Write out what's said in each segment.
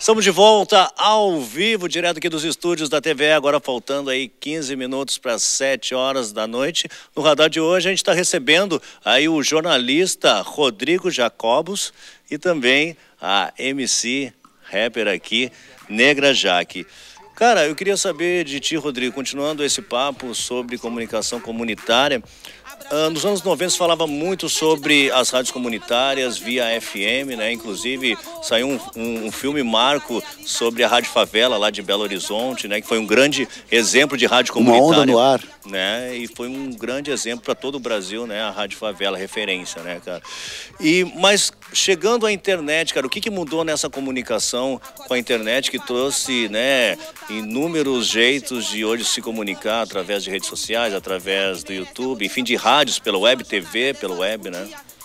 Estamos de volta ao vivo, direto aqui dos estúdios da TVE, agora faltando aí 15 minutos para 7 horas da noite. No radar de hoje a gente está recebendo aí o jornalista Rodrigo Jacobos e também a MC rapper aqui, Negra Jaque. Cara, eu queria saber de ti, Rodrigo, continuando esse papo sobre comunicação comunitária. Nos anos 90 se falava muito sobre as rádios comunitárias via FM, né? Inclusive saiu um filme marco sobre a Rádio Favela lá de Belo Horizonte, né? Que foi um grande exemplo de rádio comunitária. Uma onda no ar. Né? E foi um grande exemplo para todo o Brasil, né? A Rádio Favela, referência, né, cara? Mas chegando à internet, cara, o que mudou nessa comunicação com a internet que trouxe, né, inúmeros jeitos de hoje se comunicar através de redes sociais, através do YouTube, enfim, de rádios, pela web TV, pelo web, né?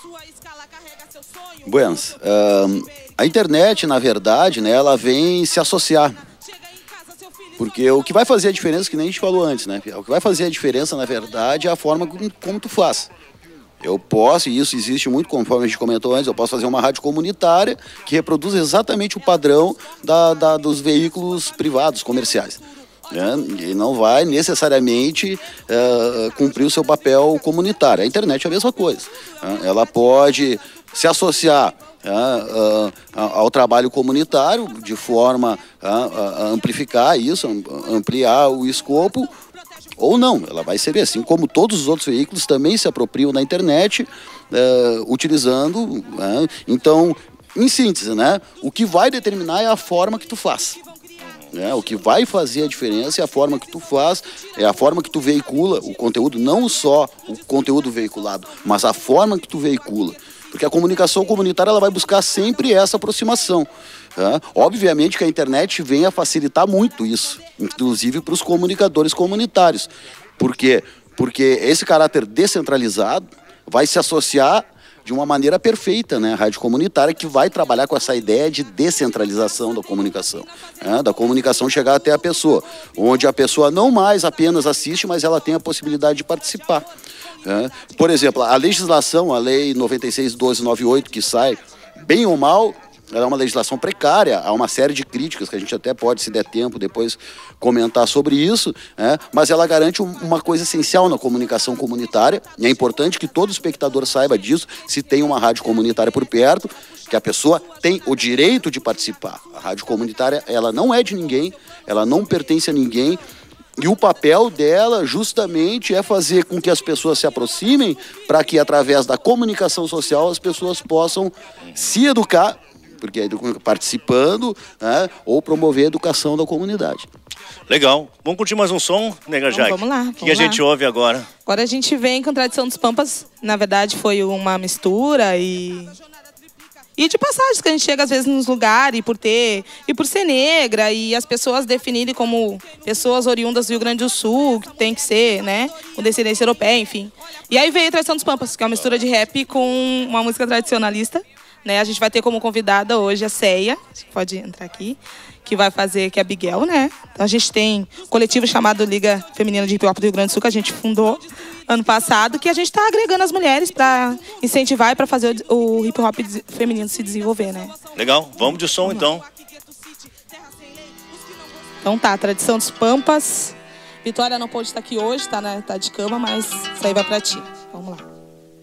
Buenas. A internet, na verdade, né, ela vem se associar. Porque o que vai fazer a diferença, que nem a gente falou antes, né? O que vai fazer a diferença, na verdade, é a forma como tu faz. Eu posso, e isso existe muito, conforme a gente comentou antes, eu posso fazer uma rádio comunitária que reproduz exatamente o padrão dos veículos privados, comerciais. Né? E não vai necessariamente cumprir o seu papel comunitário. A internet é a mesma coisa. Ela pode se associar ao trabalho comunitário de forma a amplificar isso, ampliar o escopo, ou não. Ela vai servir, assim como todos os outros veículos também se apropriam da internet, utilizando. Então, em síntese, né, o que vai determinar é a forma que tu faz. O que vai fazer a diferença é a forma que tu faz, é a forma que tu veicula o conteúdo, não só o conteúdo veiculado, mas a forma que tu veicula. Porque a comunicação comunitária ela vai buscar sempre essa aproximação. Obviamente que a internet vem a facilitar muito isso, inclusive para os comunicadores comunitários. Por quê? Porque esse caráter descentralizado vai se associar de uma maneira perfeita, né? A rádio comunitária que vai trabalhar com essa ideia de descentralização da comunicação chegar até a pessoa, onde a pessoa não mais apenas assiste, mas ela tem a possibilidade de participar. Por exemplo, a legislação, a Lei 96.1298, que sai, bem ou mal, ela é uma legislação precária, há uma série de críticas que a gente até pode, se der tempo, depois comentar sobre isso, mas ela garante uma coisa essencial na comunicação comunitária, e é importante que todo espectador saiba disso, se tem uma rádio comunitária por perto, que a pessoa tem o direito de participar. A rádio comunitária, ela não é de ninguém, ela não pertence a ninguém, e o papel dela justamente é fazer com que as pessoas se aproximem para que através da comunicação social as pessoas possam se educar, porque é participando, né, ou promover a educação da comunidade. Legal. Vamos curtir mais um som, Negra Jaque? Vamos lá. O que a gente ouve agora? Agora a gente vem com Tradição dos Pampas. Na verdade foi uma mistura e de passagens que a gente chega às vezes nos lugares e por ser negra e as pessoas definirem como pessoas oriundas do Rio Grande do Sul, que tem que ser, né, com descendência europeia, enfim. E aí veio Tradição dos Pampas, que é uma mistura de rap com uma música tradicionalista, né? A gente vai ter como convidada hoje a Ceia, pode entrar aqui, que vai fazer, que é a Biguel, né? Então a gente tem um coletivo chamado Liga Feminina de Hip Hop do Rio Grande do Sul, que a gente fundou ano passado, que a gente está agregando as mulheres para incentivar e para fazer o hip hop feminino se desenvolver, né? Legal, vamos de som então. Então tá, Tradição dos Pampas. Vitória não pôde estar aqui hoje, tá de cama, mas isso aí vai pra ti. Vamos lá.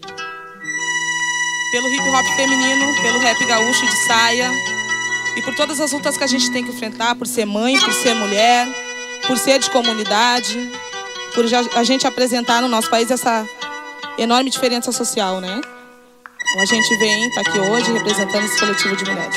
Pelo hip hop feminino, pelo rap gaúcho de saia e por todas as lutas que a gente tem que enfrentar, por ser mãe, por ser mulher, por ser de comunidade, por a gente apresentar no nosso país essa enorme diferença social, né? Então a gente tá aqui hoje representando esse coletivo de mulheres.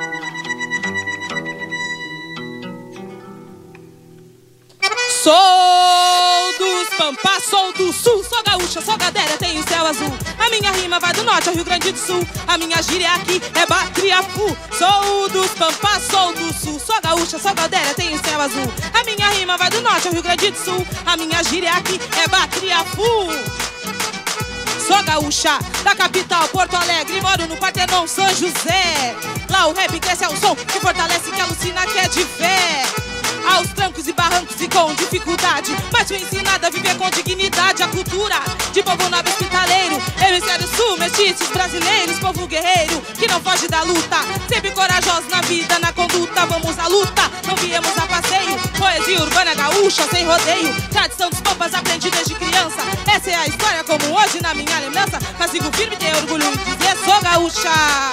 Sou dos Pampas, sou do Sul, sou gaúcha, sou gadéria, tenho céu azul. A minha rima vai do norte ao Rio Grande do Sul, a minha gíria aqui é Bacriafu. Sou dos Pampas, sou do Sul, sou gaúcha, sou gadéria, tenho céu azul. A minha rima vai do norte ao Rio Grande do Sul, a minha gíria aqui é Bacriafu. Sou gaúcha, da capital Porto Alegre, moro no Partenon São José. Lá o rap cresce é o som que fortalece, que alucina, que é de fé. aos trancos e barrancos e com dificuldade, mas fui ensinada a viver com dignidade. A cultura de povo nobre hospitaleiro, hemisfério sul, mestiços brasileiros, povo guerreiro que não foge da luta, sempre corajosos na vida, na conduta. Vamos à luta, não viemos a passeio. Poesia urbana gaúcha sem rodeio, tradição dos pampas aprendi desde criança. Essa é a história como hoje na minha lembrança, mas sigo firme, tenho orgulho em dizer sou gaúcha.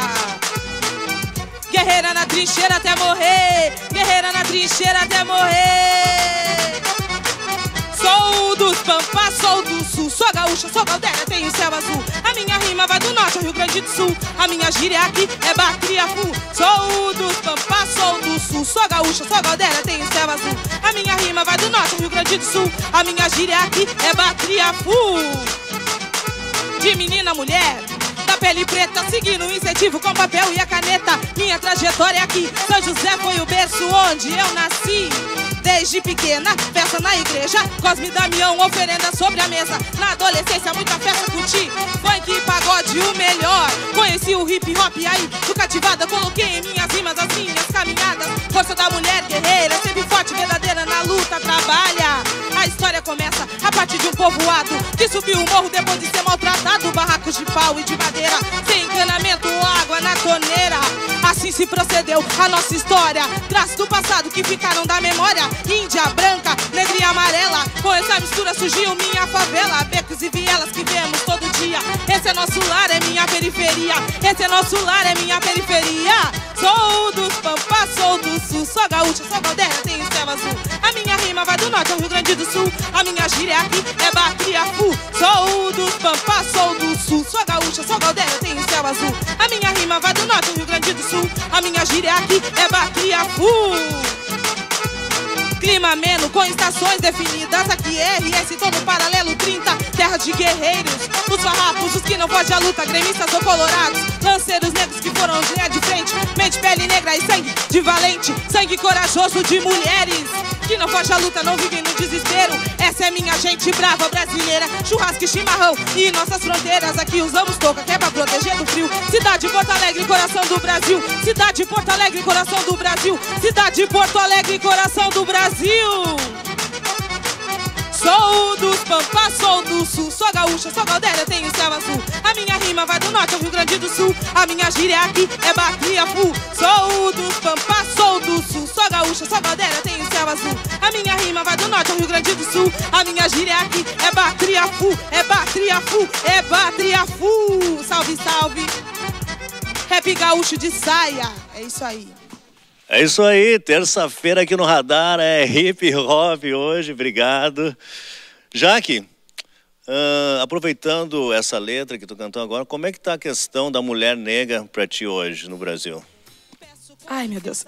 Guerreira na trincheira até morrer, guerreira na trincheira até morrer. Sou dos Pampas, sou do Sul, sou gaúcha, sou galdéria, tenho céu azul. A minha rima vai do norte ao Rio Grande do Sul, a minha gíria aqui é Bacriafu. Sou dos Pampas, sou do Sul, sou gaúcha, sou galdéria, tenho céu azul. A minha rima vai do norte ao Rio Grande do Sul, a minha gíria aqui é Bacriafu. De menina a mulher, da pele preta, seguindo o incentivo com papel e a caneta. Minha trajetória aqui, São José foi o berço onde eu nasci. Desde pequena, festa na igreja, Cosme e Damião, oferenda sobre a mesa. Na adolescência, muita festa curti, funk e pagode o melhor. Conheci o hip hop aí, do cativada, coloquei em minhas rimas as minhas caminhadas. Força da mulher guerreira, sempre forte, verdadeira na luta, trabalha. A história começa a partir de um povoado que subiu o morro depois de ser maltratado. Barracos de pau e de madeira, sem encanamento ou água na torneira. Assim se procedeu a nossa história, traços do passado que ficaram da memória. Índia, branca, negra e amarela, com essa mistura surgiu minha favela. Becos e vielas que vemos todo dia, esse é nosso lar, é minha periferia. Esse é nosso lar, é minha periferia. Sou dos Pampas, sou do Sul, sou gaúcha, sou galdéria, tenho céu azul. A minha rima vai do norte ao Rio Grande do Sul, a minha gíria aqui é Bacriafu. Sou dos Pampas, sou do Sul, sou gaúcha, sou galdéria, tenho céu azul. A minha rima vai do norte ao Rio Grande do Sul, a minha gíria aqui é Bacriafu. Clima ameno, com estações definidas. Aqui é RS, todo paralelo 30. Terra de guerreiros, os farrapos, os que não fogem à luta, gremistas ou colorados, lanceiros negros que foram linha de frente, mente, pele negra e sangue de valente, sangue corajoso de mulheres que não fogem à luta, não vivem no desespero. Essa é minha gente brava brasileira, churrasco e chimarrão e nossas fronteiras. Aqui usamos touca que é pra proteger do frio. Cidade de Porto Alegre, coração do Brasil. Cidade de Porto Alegre, coração do Brasil. Cidade de Porto Alegre, coração do Brasil. Sou dos Pampas, sou do Sul, sou gaúcha, sou galdéria, tenho céu azul. A minha rima vai do norte ao Rio Grande do Sul, a minha gíria aqui é Bacriafu. Sou dos Pampas, sou do Sul, sou gaúcha, sou galdéria, tenho céu azul. A minha rima vai do norte ao Rio Grande do Sul, a minha gíria aqui é Bacriafu, é Bacriafu, é Bacriafu. Salve, salve. Rap gaúcho de saia, é isso aí. É isso aí, terça-feira aqui no Radar é hip hop hoje, obrigado. Jaque, aproveitando essa letra que tu cantou agora, como é que tá a questão da mulher negra pra ti hoje no Brasil? Ai, meu Deus.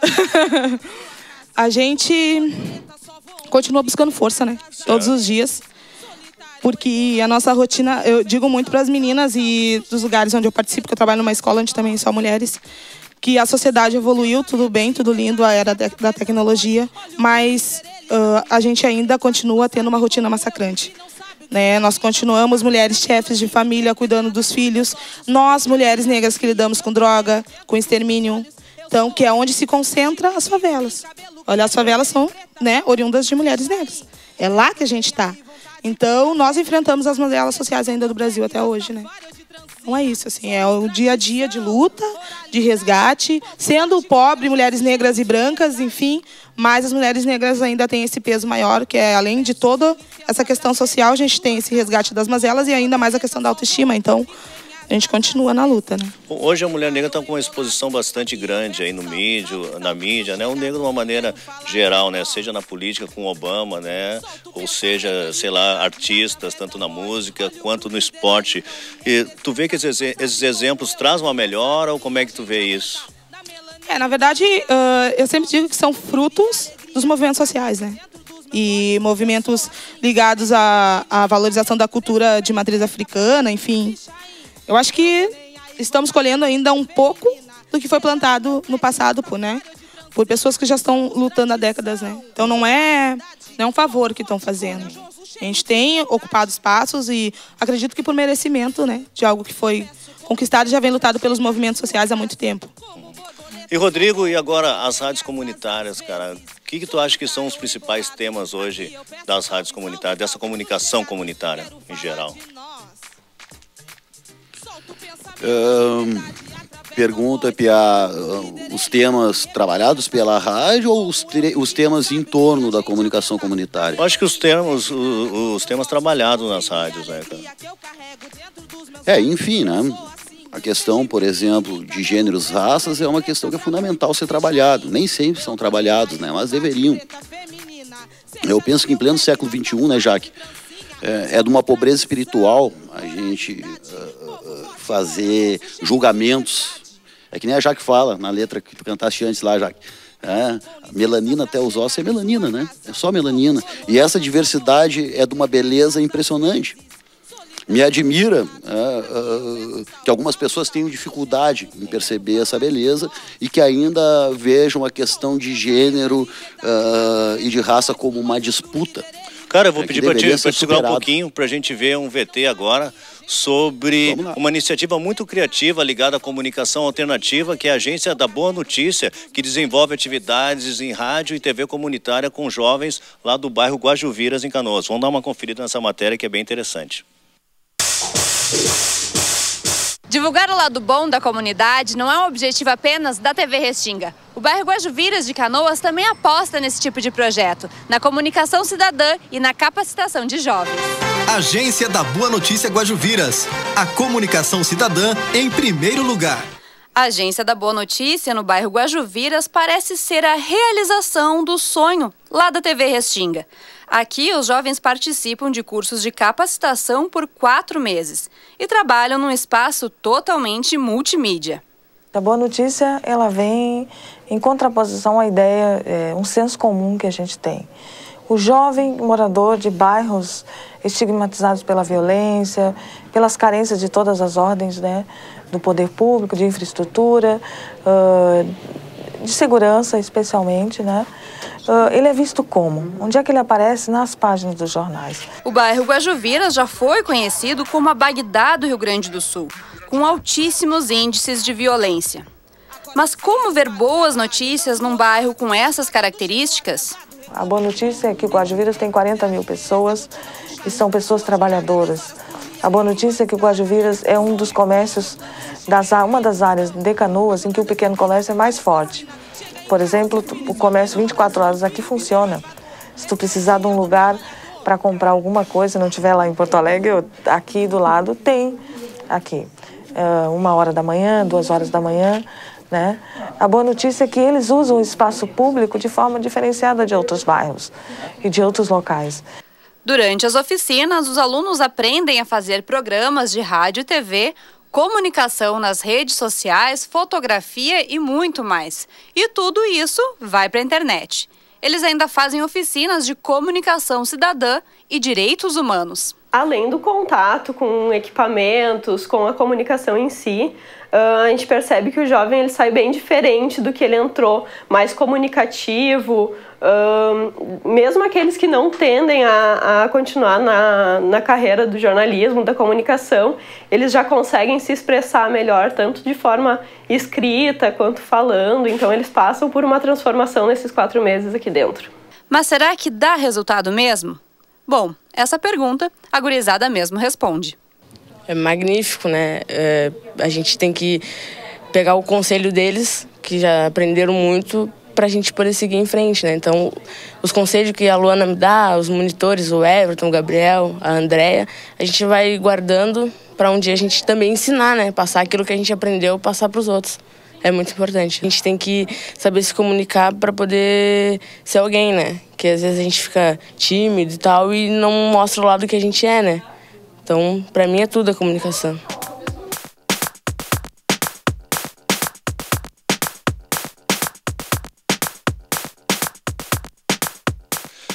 A gente continua buscando força, né? Certo. Todos os dias. Porque a nossa rotina, eu digo muito para as meninas e dos lugares onde eu participo, que eu trabalho numa escola onde também só mulheres, que a sociedade evoluiu, tudo bem, tudo lindo, a era da tecnologia, mas a gente ainda continua tendo uma rotina massacrante. Né? Nós continuamos mulheres chefes de família, cuidando dos filhos. Nós, mulheres negras, que lidamos com droga, com extermínio. Então, que é onde se concentra as favelas. Olha, as favelas são, né, oriundas de mulheres negras. É lá que a gente está. Então, nós enfrentamos as mazelas sociais ainda do Brasil até hoje, né? Então é isso, assim, é o dia a dia de luta, de resgate, sendo pobre, mulheres negras e brancas, enfim, mas as mulheres negras ainda têm esse peso maior, que é, além de toda essa questão social, a gente tem esse resgate das mazelas e ainda mais a questão da autoestima, então a gente continua na luta, né? Hoje a mulher negra está com uma exposição bastante grande aí no na mídia, né? O negro de uma maneira geral, né? Seja na política com Obama, né? Ou seja, sei lá, artistas, tanto na música quanto no esporte. E tu vê que esses exemplos trazem uma melhora ou como é que tu vê isso? Na verdade, eu sempre digo que são frutos dos movimentos sociais, né? E movimentos ligados à valorização da cultura de matriz africana, enfim. Eu acho que estamos colhendo ainda um pouco do que foi plantado no passado por pessoas que já estão lutando há décadas, né? Então não é um favor que estão fazendo. A gente tem ocupado espaços e acredito que por merecimento, né? De algo que foi conquistado e já vem lutado pelos movimentos sociais há muito tempo. E Rodrigo, e agora as rádios comunitárias, cara? O que tu acha que são os principais temas hoje das rádios comunitárias, dessa comunicação comunitária em geral? Pergunta, Pia, os temas trabalhados pela rádio ou os temas em torno da comunicação comunitária? Eu acho que os temas trabalhados nas rádios, né, cara? Enfim, né? A questão, por exemplo, de gêneros, raças é uma questão que é fundamental ser trabalhado. Nem sempre são trabalhados, né? Mas deveriam. Eu penso que em pleno século XXI, né, Jaque? É de uma pobreza espiritual a gente fazer julgamentos. É que nem a Jaque fala na letra que tu cantaste antes lá, Jaque. Melanina até os ossos é melanina, né? É só melanina. E essa diversidade é de uma beleza impressionante. Me admira que algumas pessoas tenham dificuldade em perceber essa beleza e que ainda vejam a questão de gênero e de raça como uma disputa. Cara, eu vou pedir para te segurar um pouquinho para a gente ver um VT agora sobre uma iniciativa muito criativa ligada à comunicação alternativa, que é a Agência da Boa Notícia, que desenvolve atividades em rádio e TV comunitária com jovens lá do bairro Guajuviras, em Canoas. Vamos dar uma conferida nessa matéria que é bem interessante. Divulgar o lado bom da comunidade não é um objetivo apenas da TV Restinga. O bairro Guajuviras de Canoas também aposta nesse tipo de projeto, na comunicação cidadã e na capacitação de jovens. Agência da Boa Notícia Guajuviras. A comunicação cidadã em primeiro lugar. A Agência da Boa Notícia no bairro Guajuviras parece ser a realização do sonho lá da TV Restinga. Aqui, os jovens participam de cursos de capacitação por 4 meses e trabalham num espaço totalmente multimídia. A Boa Notícia, ela vem em contraposição à ideia, um senso comum que a gente tem. O jovem morador de bairros estigmatizados pela violência, pelas carências de todas as ordens, né, do poder público, de infraestrutura, de segurança especialmente, né? Ele é visto como? Onde é que ele aparece? Nas páginas dos jornais. O bairro Guajuviras já foi conhecido como a Bagdá do Rio Grande do Sul, com altíssimos índices de violência. Mas como ver boas notícias num bairro com essas características? A boa notícia é que o Guajuviras tem 40 mil pessoas e são pessoas trabalhadoras. A boa notícia é que o Guajuviras é um dos comércios, uma das áreas de Canoas em que o pequeno comércio é mais forte. Por exemplo, o comércio 24 horas aqui funciona. Se tu precisar de um lugar para comprar alguma coisa, não tiver lá em Porto Alegre, aqui do lado tem, aqui, 1h da manhã, 2h da manhã, né? A boa notícia é que eles usam o espaço público de forma diferenciada de outros bairros e de outros locais. Durante as oficinas, os alunos aprendem a fazer programas de rádio e TV, comunicação nas redes sociais, fotografia e muito mais. E tudo isso vai para a internet. Eles ainda fazem oficinas de comunicação cidadã e direitos humanos. Além do contato com equipamentos, com a comunicação em si, a gente percebe que o jovem ele sai bem diferente do que ele entrou, mais comunicativo, mesmo aqueles que não tendem a continuar na carreira do jornalismo, da comunicação, eles já conseguem se expressar melhor, tanto de forma escrita quanto falando, então eles passam por uma transformação nesses 4 meses aqui dentro. Mas será que dá resultado mesmo? Bom, essa pergunta a gurizada mesmo responde. É magnífico, né? A gente tem que pegar o conselho deles, que já aprenderam muito, para a gente poder seguir em frente, né? Então, os conselhos que a Luana me dá, os monitores, o Everton, o Gabriel, a Andréia, a gente vai guardando para um dia a gente também ensinar, né? Passar aquilo que a gente aprendeu, passar para os outros. É muito importante. A gente tem que saber se comunicar para poder ser alguém, né? Que às vezes a gente fica tímido e tal e não mostra o lado que a gente é, né? Então, para mim é tudo a comunicação.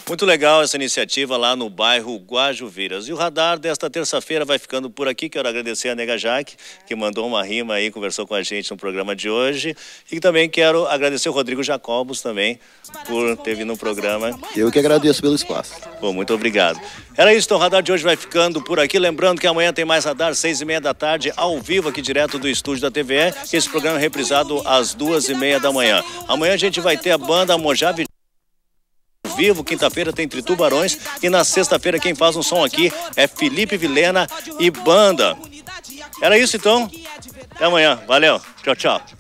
Muito legal essa iniciativa lá no bairro Guajuviras. E o radar desta terça-feira vai ficando por aqui. Quero agradecer a Nega Jaque, que mandou uma rima aí, conversou com a gente no programa de hoje. E também quero agradecer o Rodrigo Jacobos também por ter vindo no programa. Eu que agradeço pelo espaço. Bom, muito obrigado. Era isso, então o radar de hoje vai ficando por aqui. Lembrando que amanhã tem mais radar, 6h30 da tarde, ao vivo aqui direto do estúdio da TVE. Esse programa é reprisado às 2h30 da manhã. Amanhã a gente vai ter a banda Mojave vivo, quinta-feira tem Tritubarões e na sexta-feira quem faz um som aqui é Felipe Vilhena e banda. Era isso então, até amanhã, valeu, tchau, tchau.